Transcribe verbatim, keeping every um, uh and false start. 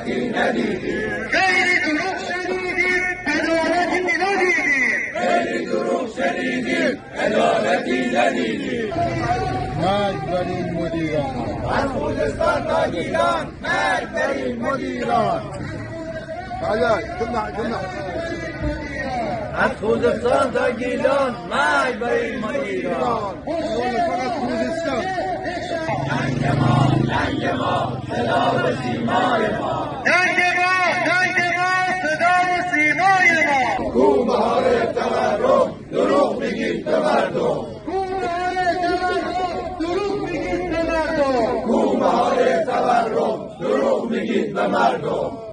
عدالتی ندیدیم. خیلی دروغ شنیدیم عدالتی ندیدیم. خیلی دروغ شنیدیم عدالتی ندیدیم. مرگ بر این مدیران، از خوزستان تا گیلان مرگ بر این مدیران. از خوزستان تا گیلان مرگ بر این مدیران. ننگ ما ننگ ما صدا و سیمای ما. ننگ ما ننگ ما صدا و سیمای ما. کو بهار تورم دروغ میگید به مردم. کو بهار تورم دروغ میگید به مردم. کو بهار تورم دروغ میگید به مردم.